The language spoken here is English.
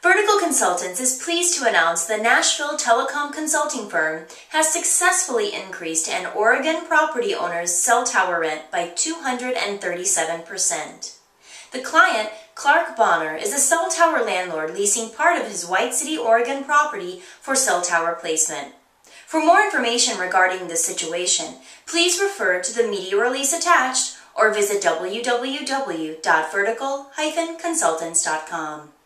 Vertical Consultants is pleased to announce the Nashville telecom consulting firm has successfully increased an Oregon property owner's cell tower rent by 237%. The client, Clark Bonner, is a cell tower landlord leasing part of his White City, Oregon property for cell tower placement. For more information regarding this situation, please refer to the media release attached or visit www.vertical-consultants.com.